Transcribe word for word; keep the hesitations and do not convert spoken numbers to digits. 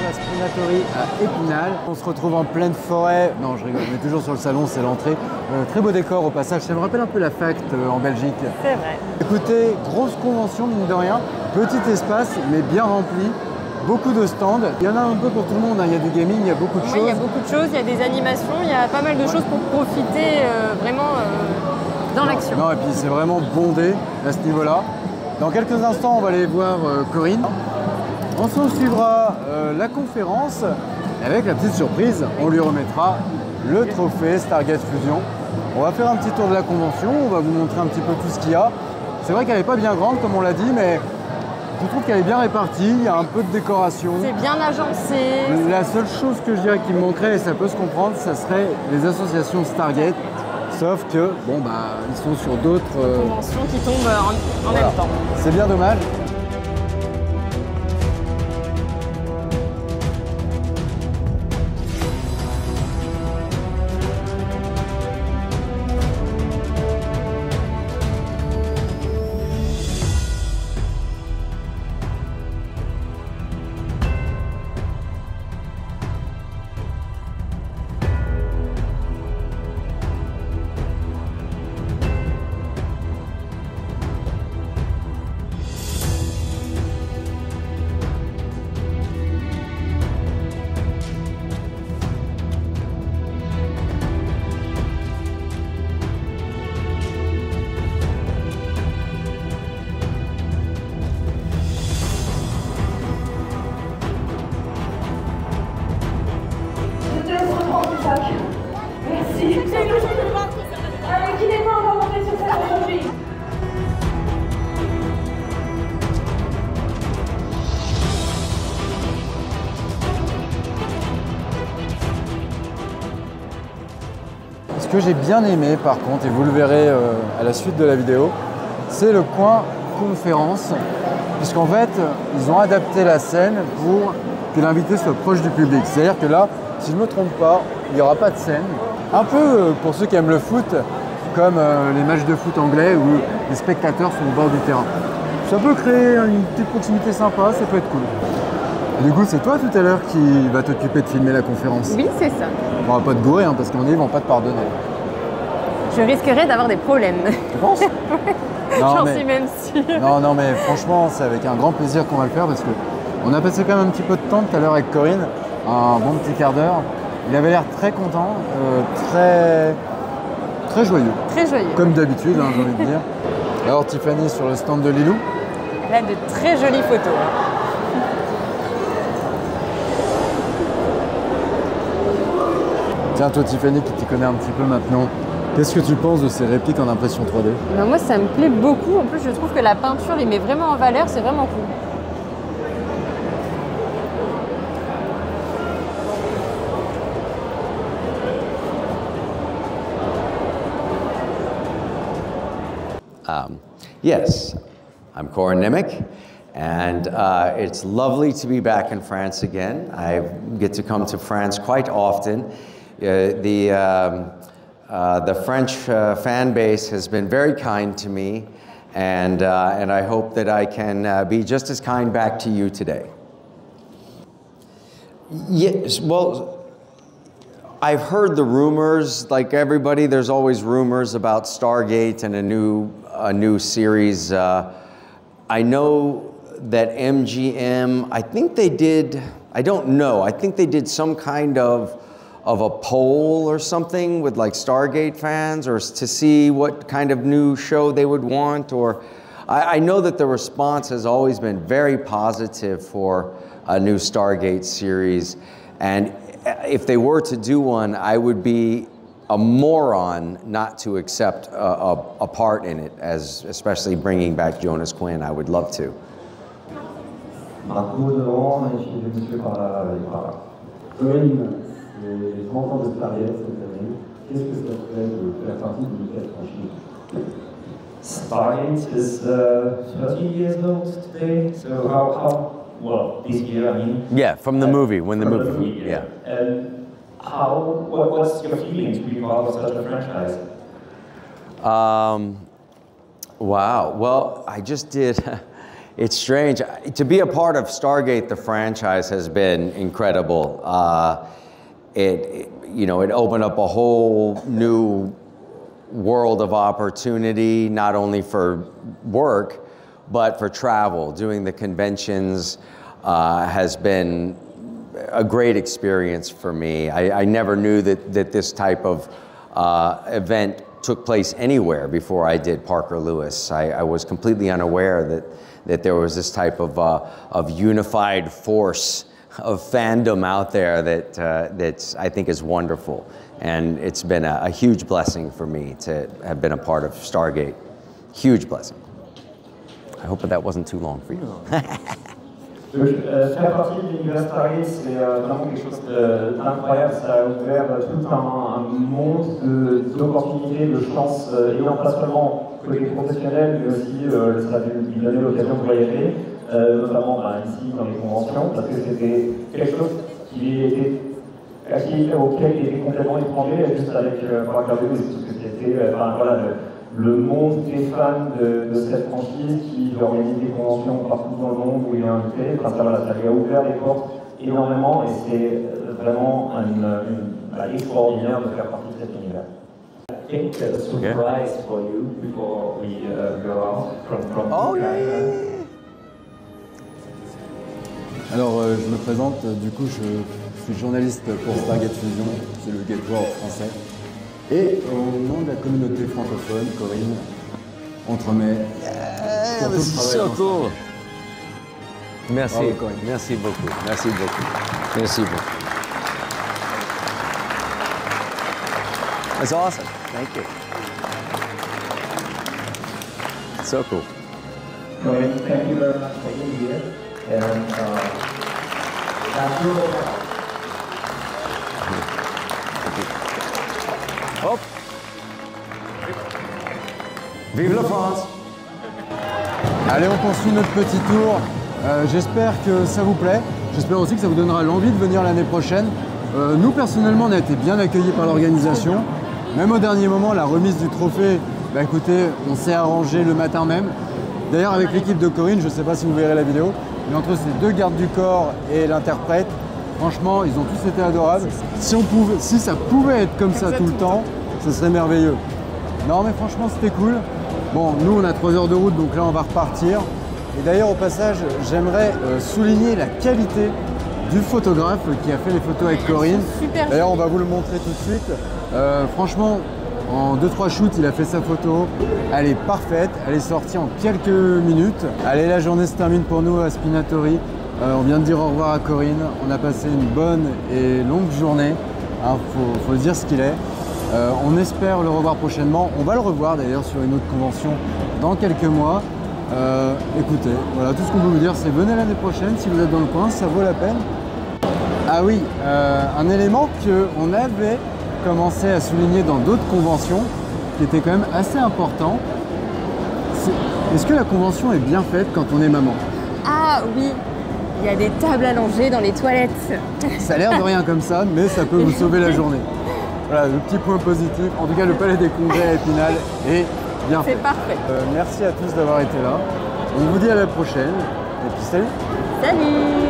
la Sprinatory à Épinal. On se retrouve en pleine forêt. Non, je rigole, on est toujours sur le salon, c'est l'entrée. Euh, très beau décor au passage. Ça me rappelle un peu la Fact euh, en Belgique. C'est vrai. Écoutez, grosse convention, mine de rien. Petit espace, mais bien rempli. Beaucoup de stands. Il y en a un peu pour tout le monde. Hein. Il y a du gaming, il y a beaucoup de Oui, choses. il y a beaucoup de choses, il y a des animations, il y a pas mal de choses pour profiter euh, vraiment euh, dans l'action. Non, et puis c'est vraiment bondé à ce niveau-là. Dans quelques instants, on va aller voir euh, Corinne. Ensuite, on suivra euh, la conférence. Et avec la petite surprise, on lui remettra le trophée Stargate Fusion. On va faire un petit tour de la convention. On va vous montrer un petit peu tout ce qu'il y a. C'est vrai qu'elle n'est pas bien grande, comme on l'a dit, mais je trouve qu'elle est bien répartie. Il y a un peu de décoration. C'est bien agencé. La seule chose que je dirais qui me manquerait, et ça peut se comprendre, ça serait les associations Stargate. Sauf que, bon, bah, ils sont sur d'autres euh... conventions qui tombent en, en voilà. même temps. C'est bien dommage. Merci. C'est une chose de voir qui n'est pas encore monté sur cette aujourd'hui. Ce que j'ai bien aimé par contre, et vous le verrez euh, à la suite de la vidéo, c'est le coin conférence, puisqu'en fait, ils ont adapté la scène pour que l'invité soit proche du public. C'est-à-dire que là, si je ne me trompe pas, il n'y aura pas de scène. Un peu euh, pour ceux qui aiment le foot, comme euh, les matchs de foot anglais où les spectateurs sont au bord du terrain. Ça peut créer une petite proximité sympa, ça peut être cool. Et du coup, c'est toi tout à l'heure qui va t'occuper de filmer la conférence. Oui, c'est ça. On va pas te gourer, hein, parce qu'on dit ils vont pas te pardonner. Je risquerais d'avoir des problèmes. Tu penses? J'en suis même sûre. Non, non, mais franchement, c'est avec un grand plaisir qu'on va le faire parce que on a passé quand même un petit peu de temps tout à l'heure avec Corinne, un bon petit quart d'heure. Il avait l'air très content, euh, très, très joyeux. Très joyeux. Comme d'habitude, hein, j'ai envie de dire. Alors Tiffany sur le stand de Lilou. Elle a de très jolies photos. Tiens, toi Tiffany qui t'y connais un petit peu maintenant, qu'est-ce que tu penses de ces répliques en impression trois D? Ben moi, ça me plaît beaucoup. En plus, je trouve que la peinture les met vraiment en valeur. C'est vraiment cool. Um, yes, I'm Corin Nimick, and uh, it's lovely to be back in France again. I get to come to France quite often. Uh, the, um, uh, the French uh, fan base has been very kind to me, and, uh, and I hope that I can uh, be just as kind back to you today. Yes, well, I've heard the rumors, like everybody, there's always rumors about Stargate and a new, a new series. Uh, I know that M G M, I think they did, I don't know, I think they did some kind of, of a poll or something with like Stargate fans, or to see what kind of new show they would want, or I, I know that the response has always been very positive for a new Stargate series, and if they were to do one, I would be a moron not to accept a, a, a part in it, as especially bringing back Jonas Quinn. I would love to. Marco devant, et puis le monsieur par là, et par là. Corinne, les trente ans de Stargate cette année, qu'est-ce que ça fait de faire partie de l'unité franchise? Stargate is uh, thirty years old today, so how, how well, this year, I mean. Yeah, from the uh, movie, when the from movie, the movie, yeah. yeah. And how, what, what's your feeling to be part of such a franchise? Um, wow, well, I just did, it's strange. To be a part of Stargate, the franchise, has been incredible. Uh, it, it, you know, it opened up a whole new world of opportunity, not only for work, but for travel. Doing the conventions uh, has been a great experience for me. I, I never knew that, that this type of uh, event took place anywhere before I did Parker Lewis. I, I was completely unaware that, that there was this type of, uh, of unified force of fandom out there that uh, that's, I think is wonderful. And it's been a, a huge blessing for me to have been a part of Stargate. Huge blessing. I hope that wasn't too long for you. Euh, faire partie de l'univers Stargate, c'est euh, vraiment quelque chose d'incroyable. Ça a ouvert euh, tout un, un monde d'opportunités, de, de chances, euh, et non pas seulement côté professionnel, mais aussi euh, ça a lui donner l'occasion de voyager, euh, notamment bah, ici dans les conventions, parce que c'était quelque chose qui était, qui, auquel il était complètement étranger, juste avec euh, Parker Lewis, parce que c'était euh, enfin, voilà, le, le monde des fans de, de cette franchise qui organise des conventions partout dans le monde où il est invité. Enfin, ça, voilà, ça lui a ouvert les portes énormément et c'est vraiment une, une, bah, extraordinaire de faire partie de cet univers. I think a surprise okay. for you before we uh, go out from, from oh, yeah, yeah, yeah. Alors, euh, je me présente, du coup, je suis journaliste pour Stargate Fusion, c'est le Gate World français. Et au nom de la communauté francophone, Corinne, on te remet yeah, pour tout le travail. So cool. Merci, Bravo, Corinne. Merci beaucoup, merci beaucoup, merci beaucoup. That's awesome, thank you. So cool. Corinne, thank you very much for being here. And uh, that's your Hop. Vive la France! Allez, on poursuit notre petit tour. Euh, J'espère que ça vous plaît. J'espère aussi que ça vous donnera l'envie de venir l'année prochaine. Euh, nous, personnellement, on a été bien accueillis par l'organisation. Même au dernier moment, la remise du trophée, bah écoutez, on s'est arrangé le matin même. D'ailleurs, avec l'équipe de Corinne, je ne sais pas si vous verrez la vidéo, mais entre ces deux gardes du corps et l'interprète, franchement, ils ont tous été adorables. Si, on pouvait, si ça pouvait être comme ça tout le temps, ce serait merveilleux. Non, mais franchement, c'était cool. Bon, nous, on a trois heures de route, donc là, on va repartir. Et d'ailleurs, au passage, j'aimerais euh, souligner la qualité du photographe qui a fait les photos avec Corinne. D'ailleurs, on va vous le montrer tout de suite. Euh, franchement, en deux trois shoots, il a fait sa photo. Elle est parfaite. Elle est sortie en quelques minutes. Allez, la journée se termine pour nous à Spinatory. Euh, on vient de dire au revoir à Corinne. On a passé une bonne et longue journée. Il faut, faut dire ce qu'il est. Euh, on espère le revoir prochainement. On va le revoir d'ailleurs sur une autre convention dans quelques mois. Euh, écoutez, voilà, tout ce qu'on peut vous dire, c'est venez l'année prochaine si vous êtes dans le coin, ça vaut la peine. Ah oui, euh, un élément qu'on avait commencé à souligner dans d'autres conventions, qui était quand même assez important. Est-ce que la convention est bien faite quand on est maman? Ah oui, il y a des tables allongées dans les toilettes. Ça a l'air de rien comme ça, mais ça peut vous sauver la journée. Voilà, le petit point positif. En tout cas, le Palais des Congrès à Épinal est bien fait. C'est parfait. Euh, merci à tous d'avoir été là. On vous dit à la prochaine. Et puis salut. Salut.